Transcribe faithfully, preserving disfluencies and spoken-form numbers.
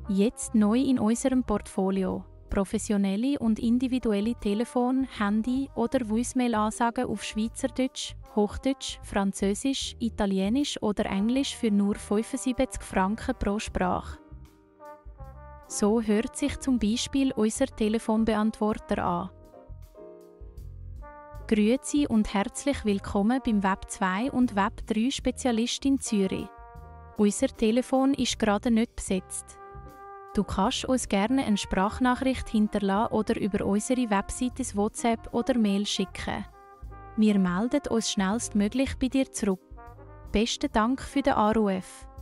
Jetzt neu in unserem Portfolio. Professionelle und individuelle Telefon-, Handy- oder Voicemail-Ansagen auf Schweizerdeutsch, Hochdeutsch, Französisch, Italienisch oder Englisch für nur fünfundsiebzig Franken pro Sprache. So hört sich zum Beispiel unser Telefonbeantworter an. Grüezi und herzlich willkommen beim Web zwei und Web drei Spezialist in Zürich. Unser Telefon ist gerade nicht besetzt. Du kannst uns gerne eine Sprachnachricht hinterlassen oder über unsere Webseite WhatsApp oder Mail schicken. Wir melden uns schnellstmöglich bei dir zurück. Besten Dank für den Anruf.